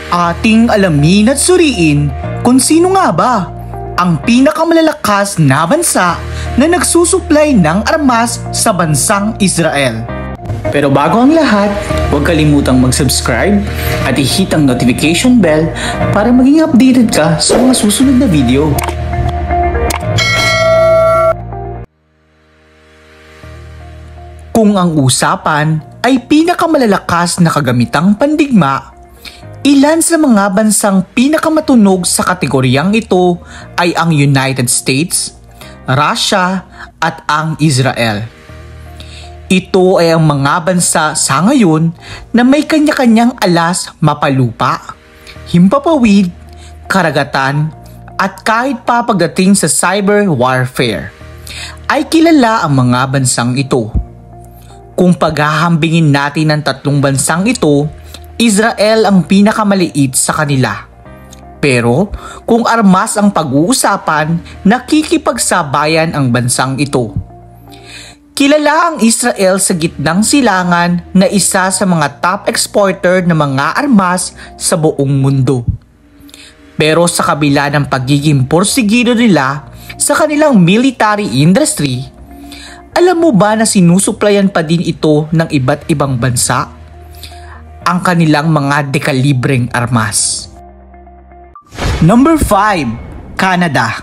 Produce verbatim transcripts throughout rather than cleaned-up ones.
Ating alamin at suriin kung sino nga ba ang pinakamalalakas na bansa na nagsusuplay ng armas sa bansang Israel. Pero bago ang lahat, huwag kalimutang mag-subscribe at i-hit ang notification bell para maging updated ka sa mga susunod na video. Kung ang usapan ay pinakamalalakas na kagamitang pandigma, ilan sa mga bansang pinakamatunog sa kategoryang ito ay ang United States, Russia at ang Israel. Ito ay ang mga bansa sa ngayon na may kanya-kanyang alas mapalupa, himpapawid, karagatan at kahit pa pagdating sa cyber warfare, ay kilala ang mga bansang ito. Kung paghahambingin natin ang tatlong bansang ito, Israel ang pinakamaliit sa kanila. Pero kung armas ang pag-uusapan, nakikipagsabayan ang bansang ito. Kilala ang Israel sa gitnang silangan na isa sa mga top exporter ng mga armas sa buong mundo. Pero sa kabila ng pagiging porsigido nila sa kanilang military industry, alam mo ba na sinusuplayan pa din ito ng iba't ibang bansa? Ang kanilang mga dekalibreng armas. Number five. Canada.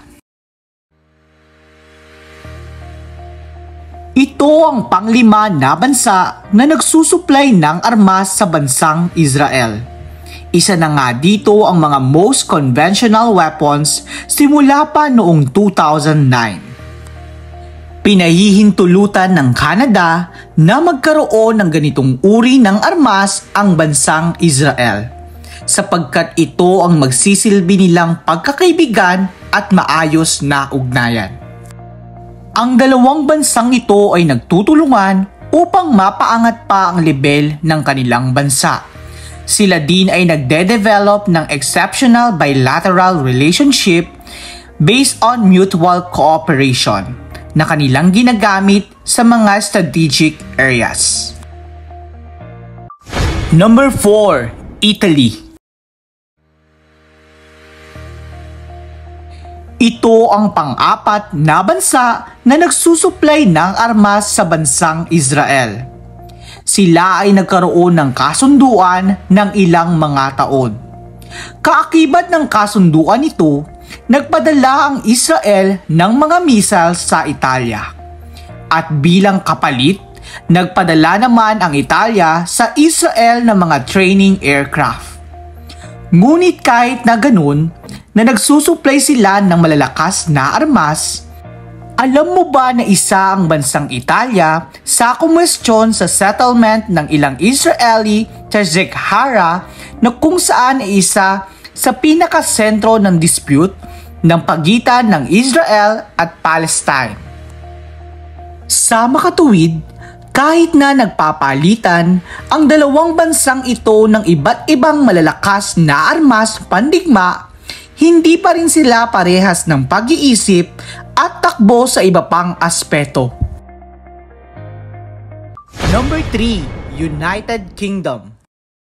Ito ang panglima na bansa na nagsusuplay ng armas sa bansang Israel. Isa na nga dito ang mga most conventional weapons simula pa noong two thousand nine. Pinahihintulutan ng Canada na magkaroon ng ganitong uri ng armas ang bansang Israel, sapagkat ito ang magsisilbi nilang pagkakaibigan at maayos na ugnayan. Ang dalawang bansang ito ay nagtutulungan upang mapaangat pa ang level ng kanilang bansa. Sila din ay nagde-develop ng exceptional bilateral relationship based on mutual cooperation na kanilang ginagamit sa mga strategic areas. Number four. Italy. Ito ang pang-apat na bansa na nagsusuplay ng armas sa bansang Israel. Sila ay nagkaroon ng kasunduan ng ilang mga taon. Kaakibat ng kasunduan ito, nagpadala ang Israel ng mga missiles sa Italia. At bilang kapalit, nagpadala naman ang Italia sa Israel ng mga training aircraft. Ngunit kahit na ganun, na nagsusuplay sila ng malalakas na armas, alam mo ba na isa ang bansang Italia sa kumwestiyon sa settlement ng ilang Israeli Tzedek-Hara na kung saan ay isa sa pinakasentro ng dispute ng pagitan ng Israel at Palestine. Sa makatuwid, kahit na nagpapalitan ang dalawang bansang ito ng iba't ibang malalakas na armas pandigma, hindi pa rin sila parehas ng pag-iisip at takbo sa iba pang aspeto. Number three. United Kingdom.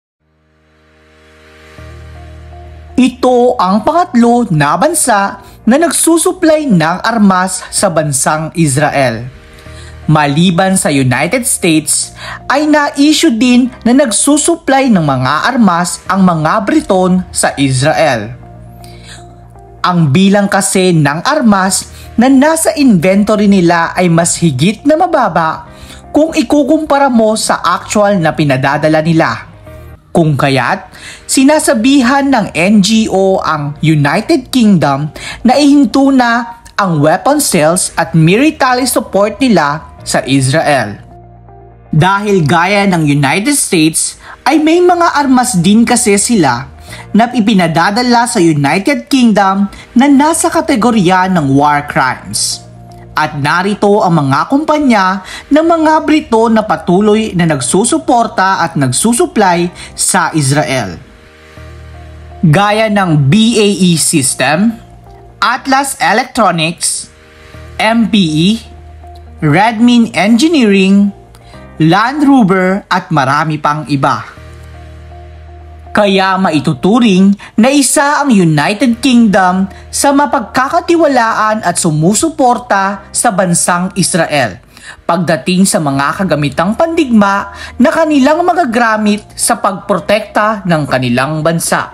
Ito ang pangatlo na bansa na nagsusuplay ng armas sa bansang Israel. Maliban sa United States, ay na-issue din na nagsusuplay ng mga armas ang mga Briton sa Israel. Ang bilang kasi ng armas na nasa inventory nila ay mas higit na mababa kung ikukumpara mo sa actual na pinadadala nila. Kung kaya't, sinasabihan ng N G O ang United Kingdom na ihinto na ang weapon sales at military support nila sa Israel. Dahil gaya ng United States ay may mga armas din kasi sila na ipinadadala sa United Kingdom na nasa kategorya ng war crimes. At narito ang mga kumpanya ng mga Brito na patuloy na nagsusuporta at nagsusupply sa Israel. Gaya ng B A E System, Atlas Electronics, M P E, Redmin Engineering, Land Rover at marami pang iba. Kaya maituturing na isa ang United Kingdom sa mapagkakatiwalaan at sumusuporta sa bansang Israel pagdating sa mga kagamitang pandigma na kanilang magagamit sa pagprotekta ng kanilang bansa.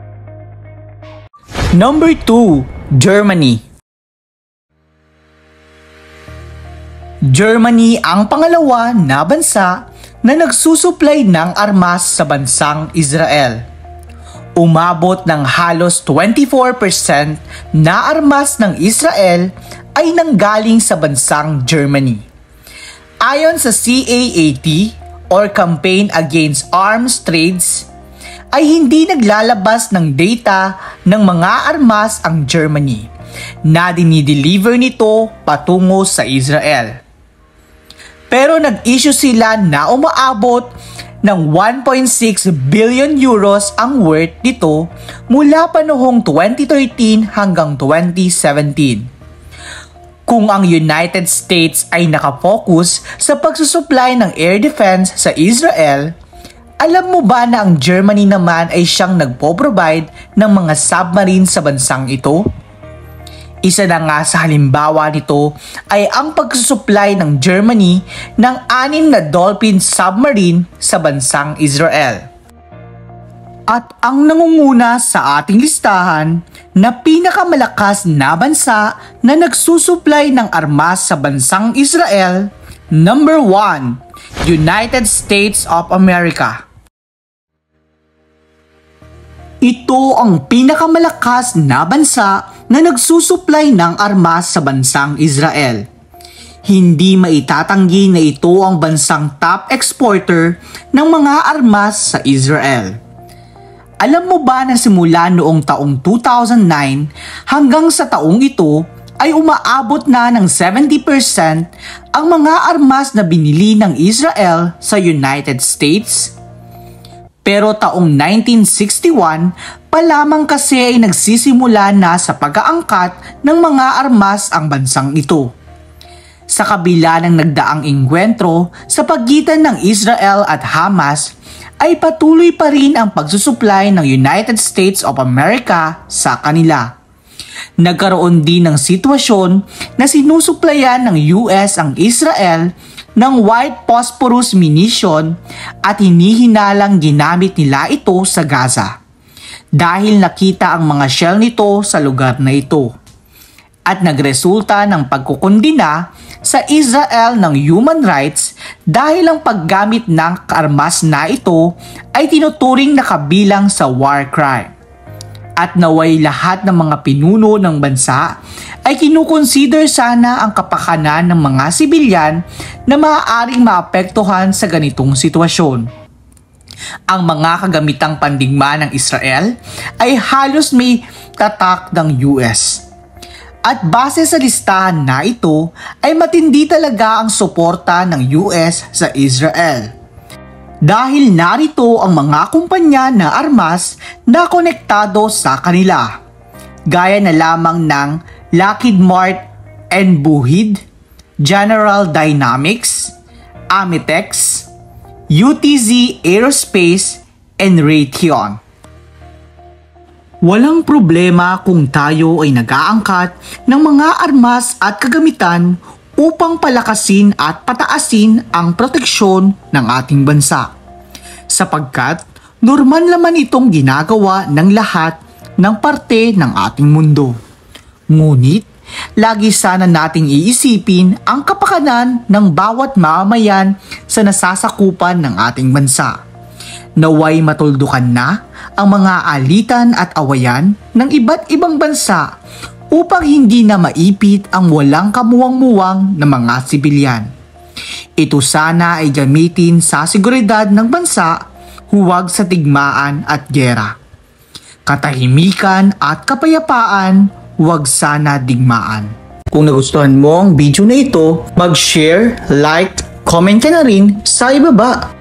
Number two. Germany. Germany ang pangalawa na bansa na nagsusuplay ng armas sa bansang Israel. Umabot ng halos twenty-four percent na armas ng Israel ay nanggaling sa bansang Germany. Ayon sa C A A T or Campaign Against Arms Trades, ay hindi naglalabas ng data ng mga armas ang Germany na dinideliver nito patungo sa Israel. Pero nag-issue sila na umaabot ng one point six billion euros ang worth nito mula pa noong twenty thirteen hanggang twenty seventeen. Kung ang United States ay nakafocus sa pagsusupply ng air defense sa Israel, alam mo ba na ang Germany naman ay siyang nagpo-provide ng mga submarine sa bansang ito? Isa na nga sa halimbawa nito ay ang pagsusupply ng Germany ng anim na Dolphin submarine sa bansang Israel. At ang nangunguna sa ating listahan na pinakamalakas na bansa na nagsusupply ng armas sa bansang Israel, number one, United States of America. Ito ang pinakamalakas na bansa na nagsusuplay ng armas sa bansang Israel. Hindi maitatanggi na ito ang bansang top exporter ng mga armas sa Israel. Alam mo ba na simula noong taong two thousand nine hanggang sa taong ito ay umaabot na ng seventy percent ang mga armas na binili ng Israel sa United States? Pero taong nineteen sixty-one pa lamang kasi ay nagsisimula na sa pag-aangkat ng mga armas ang bansang ito. Sa kabila ng nagdaang engkwentro sa pagitan ng Israel at Hamas, ay patuloy pa rin ang pagsusupply ng United States of America sa kanila. Nagkaroon din ng sitwasyon na sinusuplayan ng U S ang Israel ng white phosphorus munition at hinihinalang ginamit nila ito sa Gaza dahil nakita ang mga shell nito sa lugar na ito at nagresulta ng pagkukondina sa Israel ng human rights dahil ang paggamit ng armas na ito ay tinuturing na kabilang sa war crime. At naway lahat ng mga pinuno ng bansa ay kinukonsider sana ang kapakanan ng mga sibilyan na maaaring maapektuhan sa ganitong sitwasyon. Ang mga kagamitang pandigma ng Israel ay halos may tatak ng U S. At base sa listahan na ito ay matindi talaga ang suporta ng U S sa Israel. Dahil narito ang mga kumpanya na armas na konektado sa kanila, gaya na lamang ng Lockheed Martin and Buhid, General Dynamics, Amitex, U T Z Aerospace, and Raytheon. Walang problema kung tayo ay nag-aangkat ng mga armas at kagamitan upang palakasin at pataasin ang proteksyon ng ating bansa. Sapagkat normal naman itong ginagawa ng lahat ng parte ng ating mundo. Ngunit, lagi sana nating iisipin ang kapakanan ng bawat mamamayan sa nasasakupan ng ating bansa. Naway matuldukan na ang mga alitan at awayan ng iba't ibang bansa upang hindi na maipit ang walang kamuwang-muwang na mga sibilyan. Ito sana ay gamitin sa seguridad ng bansa, huwag sa tigmaan at giyera. Katahimikan at kapayapaan, huwag sana digmaan. Kung nagustuhan mo ang video na ito, mag-share, like, comment ka na rin sa ibaba.